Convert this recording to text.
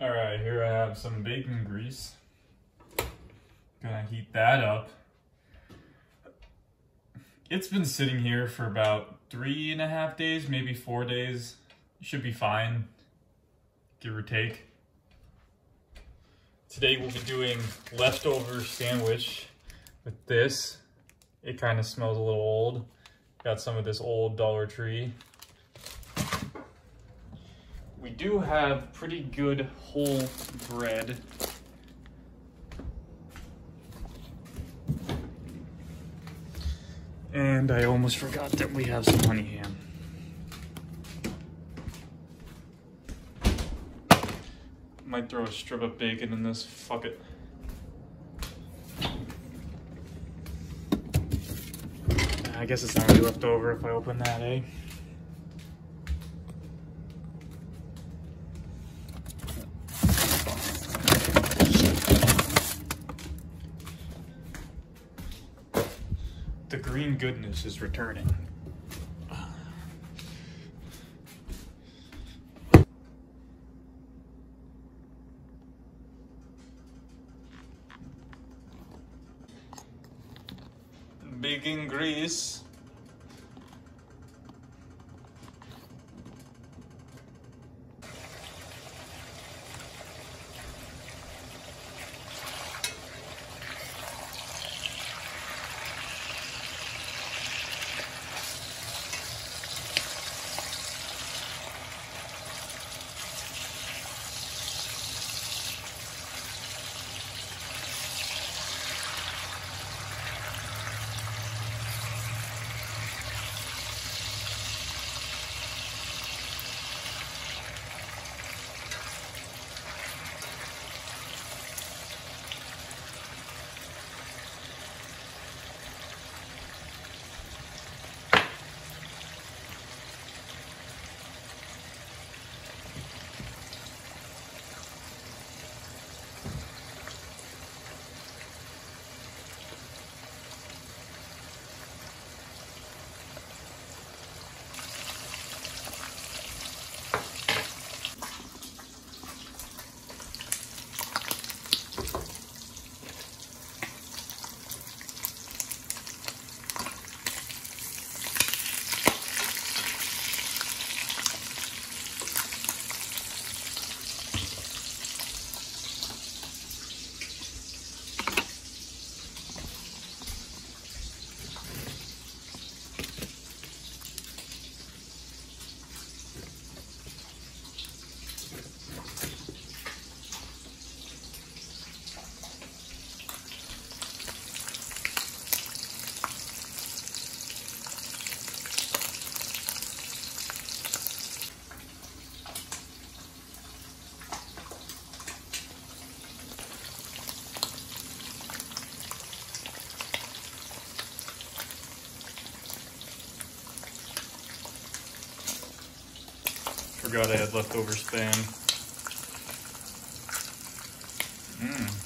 All right, here I have some bacon grease. Gonna heat that up. It's been sitting here for about 3.5 days, maybe 4 days. Should be fine, give or take. Today we'll be doing leftover sandwich with this. It kind of smells a little old. Got some of this old Dollar Tree. We do have pretty good whole bread. And I almost forgot that we have some honey ham. Might throw a strip of bacon in this, fuck it. I guess it's not really left over if I open that, eh? The green goodness is returning. Bacon grease. Forgot I had leftover Spam.